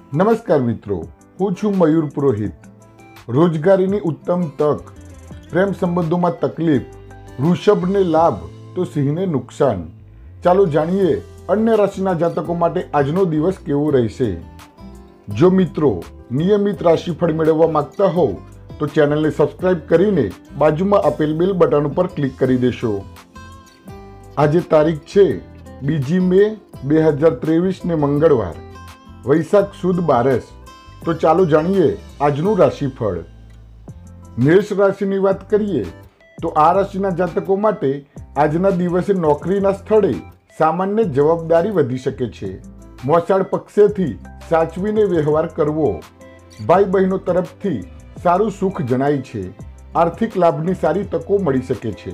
નમસ્કાર મિત્રો, હું છું મયુર પુરોહિત। રોજગારીની ઉત્તમ તક, પ્રેમ સંબંધોમાં તકલીફ, વૃષભને લાભ તો સિંહને નુકસાન। ચાલો જાણીએ અન્ય રાશિના જાતકો માટે આજનો દિવસ કેવો રહેશે। જો મિત્રો નિયમિત રાશિફળ મેળવવા માંગતા હો તો ચેનલને સબસ્ક્રાઇબ કરીને બાજુમાં આપેલ બેલ બટન ઉપર ક્લિક કરી દેશો। આજે તારીખ છે 2 મે 2023 ને મંગળવાર, વૈશાખ સુદ 12। તો ચાલો જાણીએ આજનું રાશિફળ। મેષ રાશિની વાત કરીએ તો આ રાશિના જાતકો માટે આજના દિવસે નોકરીના સ્થળે સામાન્ય જવાબદારી વધી શકે છે। મોસાળ પક્ષેથી સાચવીને વ્યવહાર કરવો। ભાઈ બહેનો તરફથી સારું સુખ જણાય છે। આર્થિક લાભની સારી તકો મળી શકે છે।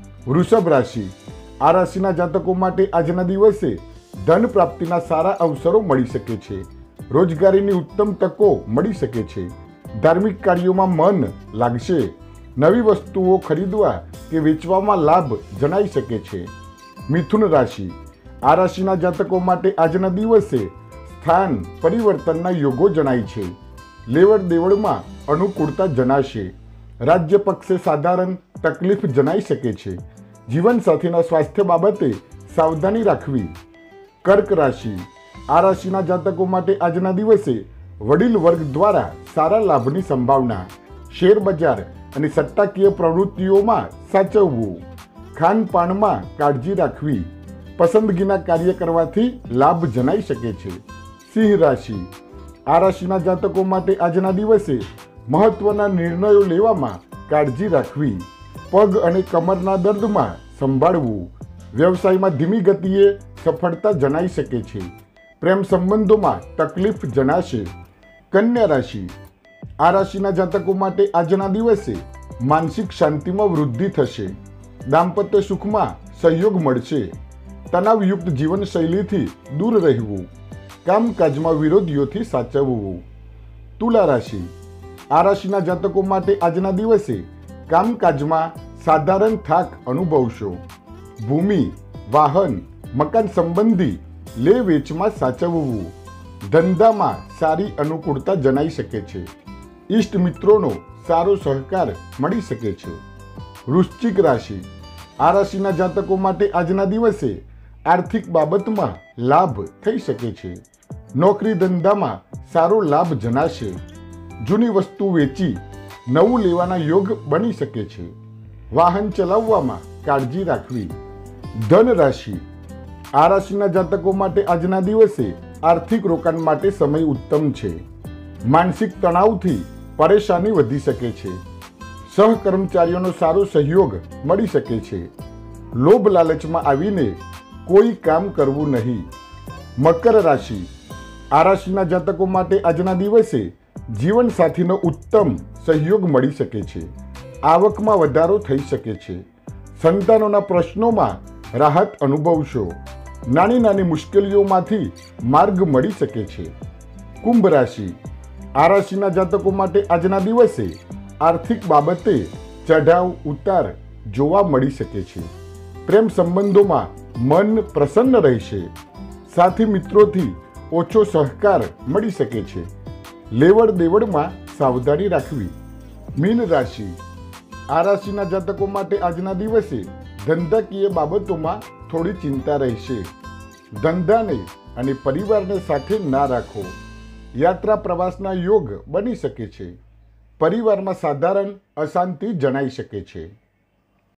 વૃષભ રાશિ, આ રાશિના જાતકો માટે આજના દિવસે ધન પ્રાપ્તિના સારા અવસરો મળી શકે છે। રોજગારીની ઉત્તમ તકો મળી શકે છે। ધાર્મિક કાર્યોમાં મન લાગશે। નવી વસ્તુઓ ખરીદવા કે વેચવામાં લાભ જણાઈ શકે છે। મિથુન રાશિ, આ રાશિના જાતકો માટે આજના દિવસે સ્થાન પરિવર્તનના યોગો જણાય છે। લેવડ દેવડમાં અનુકૂળતા જણાશે। રાજ્ય પક્ષે સાધારણ તકલીફ જણાઈ શકે છે। જીવનસાથીના સ્વાસ્થ્ય બાબતે સાવધાની રાખવી। કર્ક રાશિ, આ રાશિના જાતકો માટે આજના દિવસે વડીલ વર્ગ દ્વારા સારા લાભની સંભાવના। શેર બજાર અને સટ્ટાકીય પ્રવૃત્તિઓમાં સાચવવું। ખાનપાનમાં કાળજી રાખવી। પસંદગીના કાર્ય કરવાથી લાભ જણાઈ શકે છે। સિંહ રાશિ, આ રાશિના જાતકો માટે આજના દિવસે મહત્વના નિર્ણયો લેવામાં કાળજી રાખવી। પગ અને કમરના દર્દમાં સંભાળવું। વ્યવસાયમાં ધીમી ગતિએ સફળતા જણાઈ શકે છે। પ્રેમ સંબંધોમાં તકલીફ જણાશે। કન્યા રાશિ, આ રાશિના જાતકો માટે આજના દિવસે માનસિક શાંતિમાં વૃદ્ધિ થશે। દાંપત્ય સુખમાં સહયોગ મળશે। તણાવયુક્ત જીવનશૈલીથી દૂર રહેવું। કામકાજમાં વિરોધીઓથી સાચવવું। તુલા રાશિ, આ રાશિના જાતકો માટે આજના દિવસે કામકાજમાં સાધારણ થાક અનુભવશો। ભૂમિ, વાહન, મકાન સંબંધી લે વેચમાં સાચવવું। ધંધામાં સારી અનુકૂળતા જણાઈ શકે છે। ઈષ્ટ મિત્રોનો સારો સહકાર મળી શકે છે। વૃશ્ચિક રાશિ, આ રાશિના જાતકો માટે આજના દિવસે આર્થિક બાબતમાં લાભ થઈ શકે છે। નોકરી ધંધામાં સારો લાભ જણાશે। જૂની વસ્તુ વેચી નવું લેવાના યોગ બની શકે છે। વાહન ચલાવવામાં કાળજી રાખવી। ધન રાશિ, આ રાશિના જાતકો માટે આજના દિવસે આર્થિક રોકાણ માટે સમય ઉત્તમ છે। માનસિક તણાવથી પરેશાની વધી શકે છે। સહકર્મચારીઓનો સારો સહયોગ મળી શકે છે। લોભ લાલચમાં આવીને કોઈ કામ કરવું નહીં। મકર રાશિ, આ રાશિના જાતકો માટે આજના દિવસે જીવનસાથીનો ઉત્તમ સહયોગ મળી શકે છે। આવકમાં વધારો થઈ શકે છે। સંતાનોના પ્રશ્નોમાં રાહત અનુભવશો। નાની નાની મુશ્કેલીઓમાંથી માર્ગ મળી શકે છે। કુંભ રાશિ, આ રાશિના જાતકો માટે આજના દિવસે આર્થિક બાબતે ચઢાવ ઉતાર જોવા મળી શકે છે। પ્રેમ સંબંધોમાં મન પ્રસન્ન રહેશે। સાથી મિત્રોથી ઓછો સહકાર મળી શકે છે। લેવડ દેવડમાં સાવધાની રાખવી। મીન રાશિ, આ રાશિના જાતકો માટે આજના દિવસે ધંધાકીય બાબતોમાં થોડી ચિંતા રહેશે। ધંધાને અને પરિવારને સાથે ના રાખો। યાત્રા પ્રવાસના યોગ બની શકે છે। પરિવારમાં સાધારણ અશાંતિ જણાઈ શકે છે।